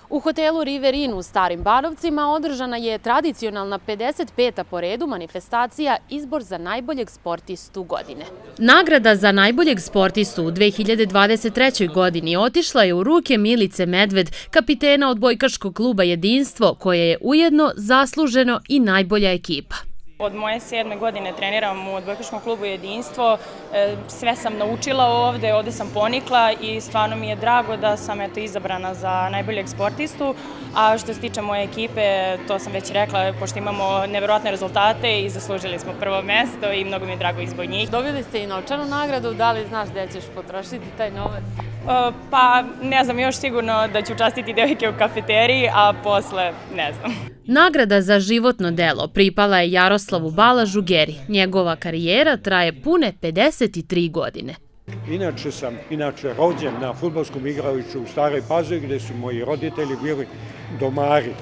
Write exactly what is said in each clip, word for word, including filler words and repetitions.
U hotelu River Inn u Starim Banovcima održana je tradicionalna pedeset peta po redu manifestacija Izbor za najboljeg sportistu godine. Nagrada za najboljeg sportistu u dve hiljade dvadeset trećoj. godini otišla je u ruke Milice Medved, kapitena odbojkaškog kluba Jedinstvo, koje je ujedno zasluženo i najbolja ekipa. Od moje sedme godine treniram u odbojkaškom klubu Jedinstvo, sve sam naučila ovde, ovde sam ponikla i stvarno mi je drago da sam izabrana za najboljeg sportistu, a što se tiče moje ekipe, to sam već rekla, pošto imamo neverovatne rezultate i zaslužili smo prvo mesto i mnogo mi je drago izbog njih. Dobili ste i novčanu nagradu, da li znaš gde ćeš potrošiti taj novac? Pa ne znam, još sigurno da ću častiti devojke u kafeteriji, a posle ne znam. Nagrada za životno delo pripala je Jaroslavu Balažu Geri. Njegova karijera traje pune pedeset tri godine. Inače sam inače rođen na fudbalskom igralištu u Staroj Pazovi, gde su moji roditelji bili domari.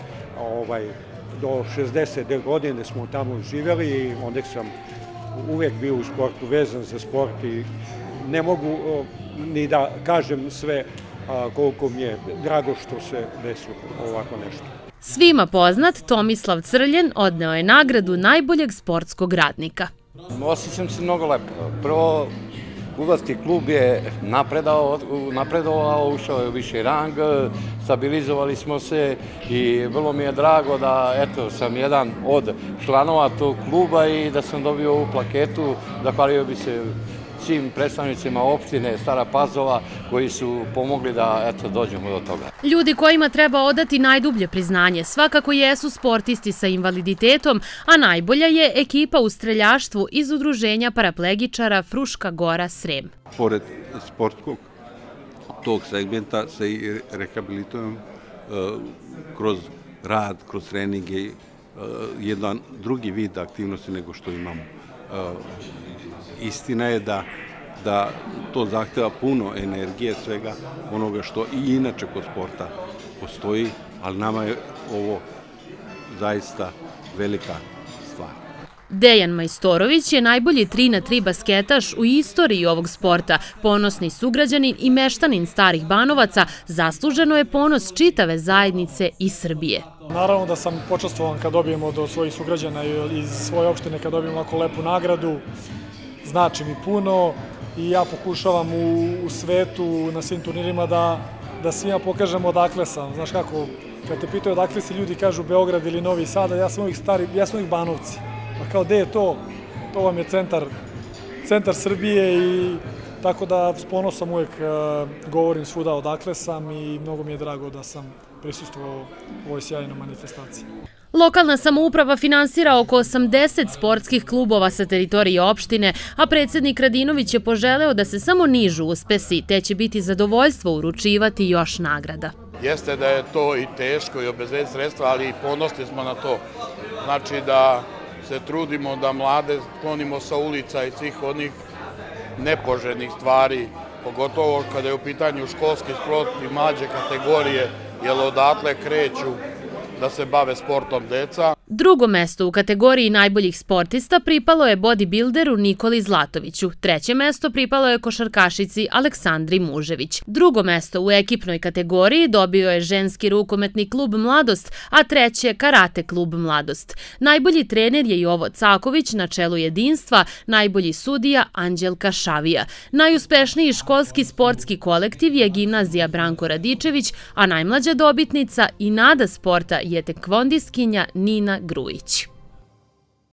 Do šezdeset godine smo tamo živjeli i onda sam uvijek bio u sportu, vezan za sport i ne mogu ni da kažem sve koliko mi je drago što se desilo ovako nešto. Svima poznat Tomislav Crljen odneo je nagradu najboljeg sportskog radnika. Osjećam se mnogo lepo. Prvo, fudbalski klub je napredovao, ušao je u viši rang, stabilizovali smo se i vrlo mi je drago da eto, sam jedan od članova tog kluba i da sam dobio ovu plaketu. Zahvalio bi se svim predstavnicima opštine Stara Pazova koji su pomogli da eto, dođemo do toga. Ljudi kojima treba odati najdublje priznanje svakako jesu sportisti sa invaliditetom, a najbolja je ekipa u streljaštvu iz udruženja paraplegičara Fruška Gora Srem. Pored sportskog tog segmenta se i rehabilitujem kroz rad, kroz treninge, jedan drugi vid aktivnosti nego što imamo. Istina je da, da to zahteva puno energije, svega onoga što i inače kod sporta postoji, ali nama je ovo zaista velika stvar. Dejan Majstorović je najbolji tri na tri basketaš u istoriji ovog sporta. Ponosni sugrađanin i meštanin Starih Banovaca, zasluženo je ponos čitave zajednice i Srbije. Naravno da sam počastvovan kad dobijemo od svojih sugrađana iz svoje opštine, kad dobijemo ovako lepu nagradu. Znači mi puno i ja pokušavam u svetu, na svim turnirima da svima pokažemo odakle sam. Znaš kako, kad te pitaju odakle si, ljudi kažu Beograd ili Novi Sad, ja sam uvijek stari, ja sam uvijek Banovci. Pa kao, gde je to? To vam je centar, centar Srbije i tako da s ponosom uvijek govorim svuda odakle sam i mnogo mi je drago da sam prisustvovao u ovoj sjajnoj manifestaciji. Lokalna samouprava finansira oko osamdeset sportskih klubova sa teritorije opštine, a predsjednik Radinović je poželeo da se samo nižu uspesi, te će biti zadovoljstvo uručivati još nagrada. Jeste da je to i teško i obezbediti sredstva, ali i ponosni smo na to. Znači da se trudimo da mlade sklonimo sa ulica i svih onih nepoželjnih stvari, pogotovo kada je u pitanju školski sport i mlađe kategorije, jer odatle kreću da se bave sportom deca. Drugo mesto u kategoriji najboljih sportista pripalo je bodybuilderu Nikoli Zlatoviću. Treće mesto pripalo je košarkašici Aleksandri Mužević. Drugo mesto u ekipnoj kategoriji dobio je ženski rukometni klub Mladost, a treće karate klub Mladost. Najbolji trener je Jovo Caković na čelu Jedinstva, najbolji sudija Anđelka Šavija. Najuspešniji školski sportski kolektiv je gimnazija Branko Radičević, a najmlađa dobitnica i nada sporta je tekvondistkinja Nina Grujić.